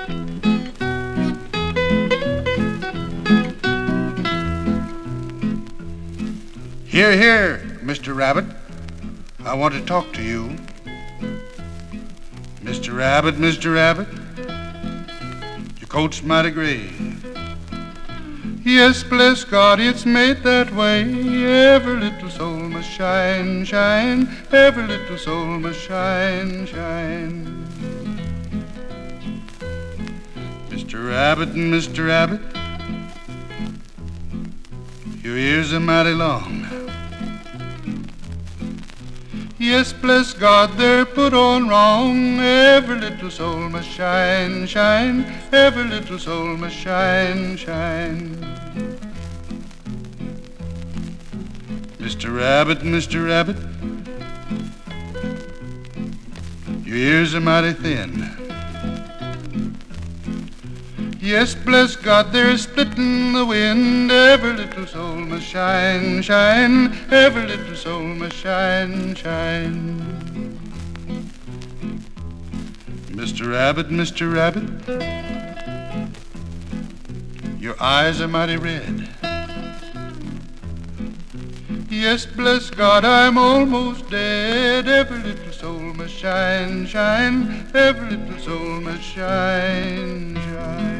Here, here, Mr. Rabbit. I want to talk to you. Mr. Rabbit, your coat's mighty gray. Yes, bless God, it's made that way. Every little soul must shine, shine. Every little soul must shine, shine. Mr. Rabbit, your ears are mighty long. Yes, bless God, they're put on wrong. Every little soul must shine, shine. Every little soul must shine, shine. Mr. Rabbit, your ears are mighty thin. Yes, bless God, they're splitting the wind. Every little soul must shine, shine. Every little soul must shine, shine. Mr. Rabbit, your eyes are mighty red. Yes, bless God, I'm almost dead. Every little soul must shine, shine. Every little soul must shine, shine.